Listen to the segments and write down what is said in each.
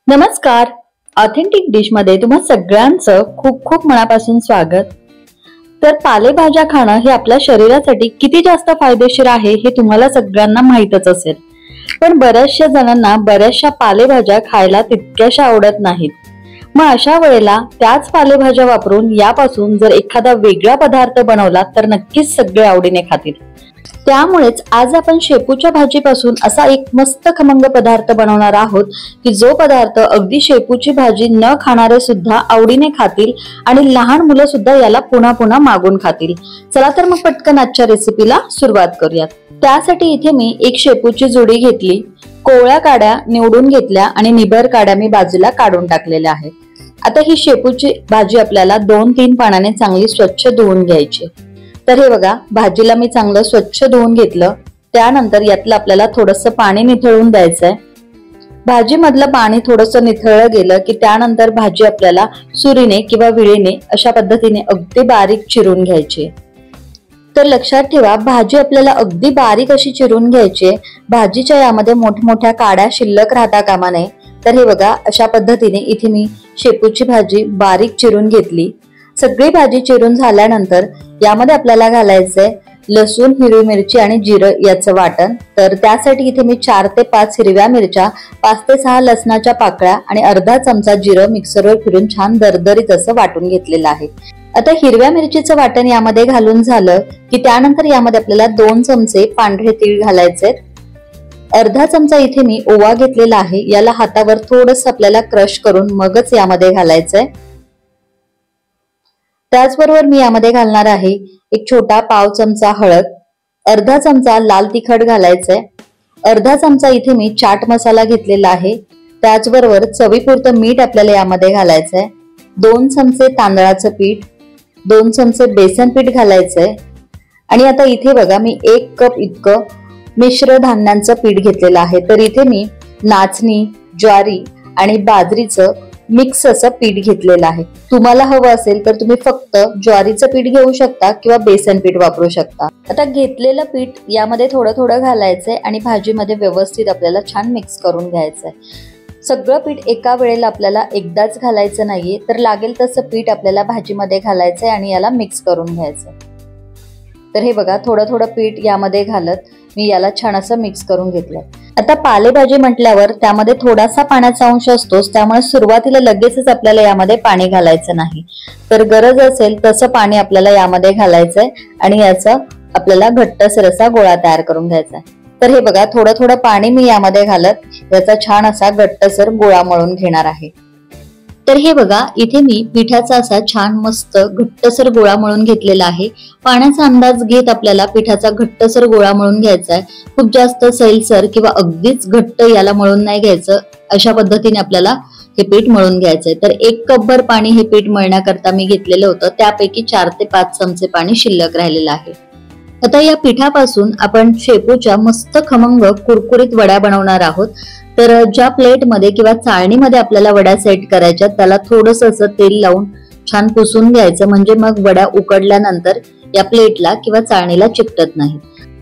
नमस्कार. Authentic dish मध्ये तुम्हा सगळ्यांचं खूप खूप मनापासून स्वागत. तर पालेभाज्या खाणं हे आपल्या शरीरासाठी किती जास्त फायदेशीर आहे हे तुम्हाला सगळ्यांना माहीतच असेल. पण बऱ्याचशा जणांना बऱ्याचशा पालेभाज्या खायला तितक्याशा आवडत नाहीत. मग अशा वेळेला त्याच पालेभाज्या वापरून यापासून जर एखादा वेगळा पदार्थ बनवला तर नक्कीच सगळे आवडीने खातील. त्यामुळेच आज आपण शेपूच्या भाजीपासून असा एक मस्त खमंग पदार्थ बनवणार आहोत की जो पदार्थ अगदी शेपूची भाजी न खाणारे सुद्धा आवडीने खातील आणि लहान मुलं सुद्धा याला पुन्हा पुन्हा मागून खातील. चला तर मग पटकन आजच्या रेसिपीला सुरुवात करूयात. त्यासाठी इथे मी एक शेपूची जुडी घेतली, कोवळ्या काड्या निवडून घेतल्या आणि निबर काड्या मी बाजूला काढून टाकलेल्या आहेत. आता ही शेपूची भाजी आपल्याला 2-3 पाण्याने चांगली स्वच्छ धुवून घ्यायची. तर हे बघा, भाजीला मी चांगलं स्वच्छ धुवून घेतलं. त्यानंतर यातलं आपल्याला थोडंसं पाणी निथळून द्यायचंय. भाजी मधलं पाणी थोडंसं निथळलं गेलं की त्यानंतर भाजी आपल्याला सुरीने किंवा विळीने अशा पद्धतीने अगदी बारीक चिरून घ्यायची. तर लक्षात ठेवा, भाजी आपल्याला अगदी बारीक अशी चिरून घ्यायची. भाजीच्या यामध्ये मोठमोठ्या काड्या शिल्लक राहता कामा नये. तर हे बघा, अशा पद्धतीने इथे मी शेपूची भाजी बारीक चिरून घेतली. सगळी भाजी चिरून झाल्यानंतर यामध्ये आपल्याला घालायचंय लसूण, हिरवी मिरची आणि जिरं याचं वाटण. तर त्यासाठी इथे मी 4 ते 5 हिरव्या मिरच्या, 5 ते 6 लसणाच्या पाकळ्या आणि अर्धा चमचा जिरं मिक्सरवर फिरून छान दरदरीत असं वाटून घेतलेलं आहे. आता हिरव्या मिरचीचं वाटण यामध्ये घालून झालं की त्यानंतर यामध्ये आपल्याला 2 चमचे पांढरे तीळ घालायचे. अर्धा चमचा इथे मी ओवा घेतलेला आहे. याला हातावर थोडस आपल्याला क्रश करून मगच यामध्ये घालायचंय. त्याचबरोबर मी यामध्ये घालणार आहे एक छोटा पाव चमचा हळद, अर्धा चमचा लाल तिखट घालायचंय. अर्धा चमचा इथे मी चाट मसाला घेतलेला आहे. त्याचबरोबर चवीपुरतं मीठ आपल्याला यामध्ये घालायचंय. 2 चमचे तांदळाचं पीठ, 2 चमचे बेसन पीठ घालायचंय. आणि आता इथे बघा, मी 1 कप इतकं मिश्र धान्यांचं पीठ घेतलेलं आहे. तर इथे मी नाचणी, ज्वारी आणि बाजरीचं मिक्स असं पीठ घेतलेलं आहे. तुम्हाला हवं असेल तर तुम्ही फक्त ज्वारीचं पीठ घेऊ शकता किंवा बेसन पीठ वापरू शकता. आता घेतलेलं पीठ यामध्ये थोडं थोडं घालायचंय आणि भाजीमध्ये व्यवस्थित आपल्याला छान मिक्स करून घ्यायचंय. सगळं पीठ एका वेळेला आपल्याला एकदाच घालायचं नाहीये, तर लागेल तसं पीठ आपल्याला भाजीमध्ये घालायचंय आणि याला मिक्स करून घ्यायचंय. तर हे बघा, थोडं थोडं पीठ यामध्ये घालत मी याला छान असं मिक्स करून घेतलंय. आता पालेभाजी म्हटल्यावर त्यामध्ये थोडासा पाण्याचा अंश असतोच, त्यामुळे सुरुवातीला लगेचच आपल्याला यामध्ये पाणी घालायचं नाही. तर गरज असेल तसं पाणी आपल्याला यामध्ये घालायचंय आणि याचा आपल्याला घट्टसर असा गोळा तयार करून घ्यायचा आहे. तर हे बघा, थोडं थोडं पाणी मी यामध्ये घालत याचा छान असा घट्टसर गोळा मळून घेणार आहे. तर हे बघा, इथे मी पिठाचा असा छान मस्त घट्टसर गोळा मळून घेतलेला आहे. पाण्याचा अंदाज घेत आपल्याला पिठाचा घट्टसर गोळा मळून घ्यायचा आहे. खूप जास्त सैलसर किंवा अगदीच घट्ट याला मळून नाही घ्यायचं. अशा पद्धतीने आपल्याला हे पीठ मळून घ्यायचंय. तर 1 कपभर पाणी हे पीठ मळण्याकरता मी घेतलेलं होतं. त्यापैकी 4 ते 5 चमचे पाणी शिल्लक राहिलेलं आहे. आता या पिठापासून आपण शेपूच्या मस्त खमंग कुरकुरीत वड्या बनवणार आहोत. तर ज्या प्लेटमध्ये किंवा चाळणीमध्ये आपल्याला वड्या सेट करायच्या त्याला थोडस असं तेल लावून छान पुसून घ्यायचं, म्हणजे मग वड्या उकडल्यानंतर या प्लेटला किंवा चाळणीला चिकटत नाही.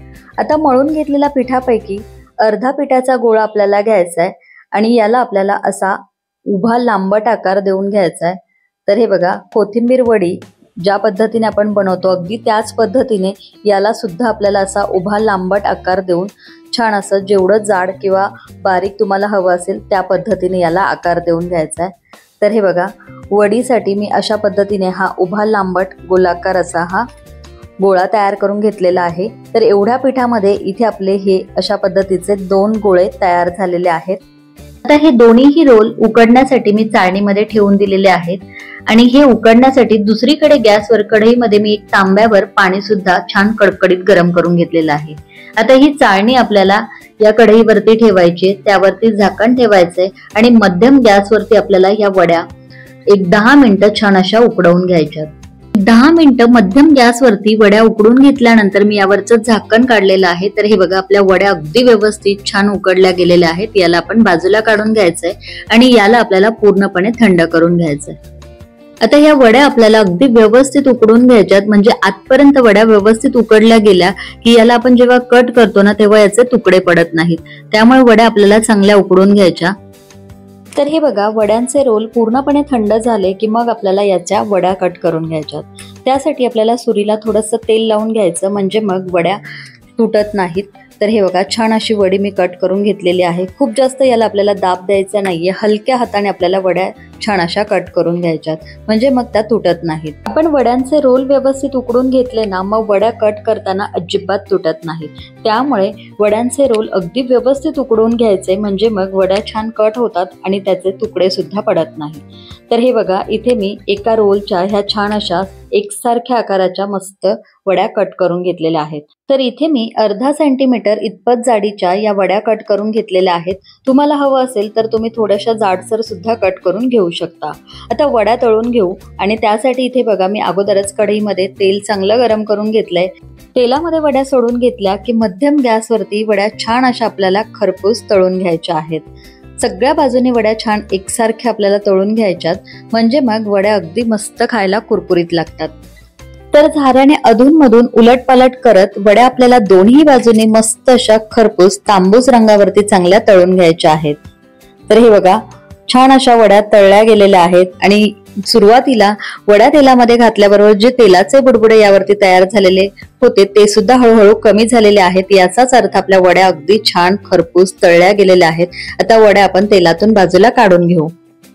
आता मळून घेतलेल्या पिठापैकी अर्धा पिठाचा गोळा आपल्याला घ्यायचा आहे आणि याला आपल्याला असा उभा लांबट आकार देऊन घ्यायचा आहे. तर हे बघा, कोथिंबीर वडी ज्या पद्धतीने आपण बनवतो अगदी त्याच पद्धतीने याला सुद्धा आपल्याला असा उभा लांबट आकार देऊन छान असं जेवढं जाड किंवा बारीक तुम्हाला हवं असेल त्या पद्धतीने याला आकार देऊन घ्यायचा आहे. तर हे बघा, वडीसाठी मी अशा पद्धतीने हा उभा लांबट गोलाकार असा हा गोळा तयार करून घेतलेला आहे. तर एवढ्या पिठामध्ये इथे आपले हे अशा पद्धतीचे 2 गोळे तयार झालेले आहेत. आता हे दोन्हीही रोल उकडण्यासाठी मी चाळणीमध्ये ठेवून दिलेले आहेत आणि हे उकडण्यासाठी दुसरीकडे गॅसवर कढईमध्ये मी एक तांब्यावर पाणी सुद्धा छान कडकडीत गरम करून घेतलेलं आहे. आता ही चाळणी आपल्याला या कढईवरती ठेवायची, त्यावरती झाकण ठेवायचंय आणि मध्यम गॅसवरती आपल्याला या वड्या एक 10 मिनिटं छान अशा उकडवून घ्यायच्या. 10 मिनिटं मध्यम गॅसवरती वड्या उकडून घेतल्यानंतर मी यावरचं झाकण काढलेलं आहे. तर हे बघा, आपल्या वड्या अगदी व्यवस्थित छान उकडल्या गेलेल्या आहेत. याला आपण बाजूला काढून घ्यायचंय आणि याला आपल्याला पूर्णपणे थंड करून घ्यायचंय. आता ह्या वड्या आपल्याला अगदी व्यवस्थित उकडून घ्यायच्यात, म्हणजे आतपर्यंत वड्या व्यवस्थित उकडल्या गेल्या की याला आपण जेव्हा कट करतो ना तेव्हा याचे तुकडे पडत नाहीत. त्यामुळे वड्या आपल्याला चांगल्या उकडून घ्यायच्या. तर हे बघा, वड्यांचे रोल पूर्णपणे थंड झाले की मग आपल्याला याच्या वड्या कट करून घ्यायच्यात. त्यासाठी आपल्याला सुरीला थोडंसं तेल लावून घ्यायचं, म्हणजे मग वड्या तुटत नाहीत. तर हे बघा, छान अशी वडी मी कट करून घेतलेली आहे. खूप जास्त याला आपल्याला दाब द्यायचा नाहीये, हलक्या हाताने आपल्याला वड्या छान अशा कट करून घ्यायच्यात, म्हणजे मग त्या तुटत नाहीत. आपण वड्यांचे रोल व्यवस्थित उकडून घेतले ना, मग वड्या कट करताना अजिबात तुटत नाहीत. त्यामुळे वड्यांचे रोल अगदी व्यवस्थित उकडून घ्यायचे, म्हणजे मग वड्या छान कट होतात आणि त्याचे तुकडे सुद्धा पडत नाही. तर हे बघा, इथे मी एका रोलच्या ह्या छान अशा एकसारख्या आकाराच्या मस्त वड्या कट करून घेतलेल्या आहेत. तर इथे मी अर्धा सेंटीमीटर इतपत जाडीच्या या वड्या कट करून घेतलेल्या आहेत. तुम्हाला हवं असेल तर तुम्ही थोड्याशा जाडसर सुद्धा कट करून घेऊ शकता. आता वड्या तळून घेऊ, आणि त्यासाठी इथे बघा, मी अगोदरच कढईमध्ये तेल चांगलं गरम करून घेतलंय. तेलामध्ये वड्या सोडून घेतल्या की मध्यम गॅसवरती वड्या छान अशा आपल्याला खरपूस तळून घ्यायच्या आहेत. सगळ्या बाजूने वड्या छान एकसारख्या आपल्याला तळून घ्यायच्यात, म्हणजे मग वड्या अगदी मस्त खायला कुरकुरीत लागतात. तर झाऱ्याने अधूनमधून उलटपालट करत वड्या आपल्याला दोन्ही बाजूने मस्त अशा खरपूस तांबूस रंगावरती चांगल्या तळून घ्यायच्या आहेत. तर हे बघा, छान अशा वड्या तळल्या गेलेल्या आहेत, आणि सुरुवातीला वड्या तेलामध्ये घातल्याबरोबर जे तेलाचे बुडबुडे यावरती तयार झालेले होते ते सुद्धा हळूहळू कमी झालेले आहेत. याचाच अर्थ आपल्या वड्या अगदी छान खरपूस तळल्या गेलेल्या आहेत. आता वड्या आपण तेलातून बाजूला काढून घेऊ.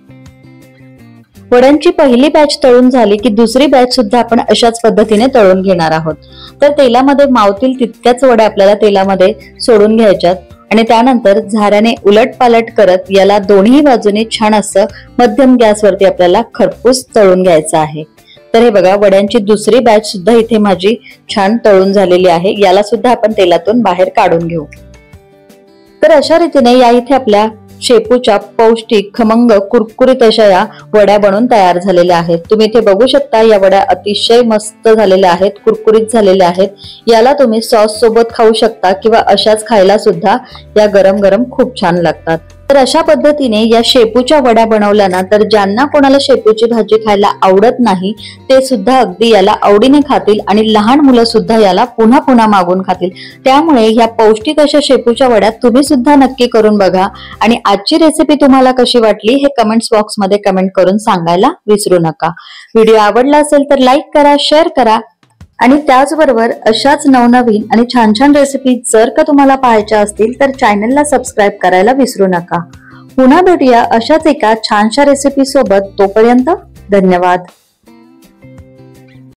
वड्यांची पहिली बॅच तळून झाली की दुसरी बॅच सुद्धा आपण अशाच पद्धतीने तळून घेणार आहोत. तर तेलामध्ये मावतील तितक्याच वड्या आपल्याला तेलामध्ये सोडून घ्यायच्यात, आणि त्यानंतर झाऱ्याने उलटपालट करत याला दोन्ही बाजूने छान असं मध्यम गॅसवरती आपल्याला खरपूस तळून घ्यायचं आहे. तर हे बघा, वड्यांची दुसरी बॅच सुद्धा इथे माझी छान तळून झालेली आहे. याला सुद्धा आपण तेलातून बाहेर काढून घेऊ. तर अशा रीतीने या इथे आपल्या शेपूच्या पौष्टिक खमंग कुरकुरीत अशा या वड्या बनून तयार झालेल्या आहेत. तुम्ही इथे बघू शकता, या वड्या अतिशय मस्त झालेल्या आहेत, कुरकुरीत झालेल्या आहेत. याला तुम्ही सॉस सोबत खाऊ शकता किंवा अशाच खायला सुद्धा या गरम गरम खूप छान लागतात. तर अशा पद्धतीने या शेपूच्या वड्या बनवल्या ना, तर ज्यांना कोणाला शेपूची भाजी खायला आवडत नाही ते सुद्धा अगदी याला आवडीने खातील, आणि लहान मुलं सुद्धा याला पुन्हा पुन्हा मागून खातील. त्यामुळे ह्या पौष्टिक अशा शेपूच्या वड्या तुम्ही सुद्धा नक्की करून बघा. आणि आजची रेसिपी तुम्हाला कशी वाटली हे कमेंट्स बॉक्स मध्ये कमेंट करून सांगायला विसरू नका. व्हिडिओ आवडला असेल तर लाईक करा, शेअर करा, आणि त्याचबरोबर अशाच नवनवीन आणि छान छान रेसिपी जर का तुम्हाला पाहायच्या असतील तर चॅनलला सबस्क्राईब करायला विसरू नका. पुन्हा भेटूया अशाच एका छानशा रेसिपी सोबत. तोपर्यंत धन्यवाद.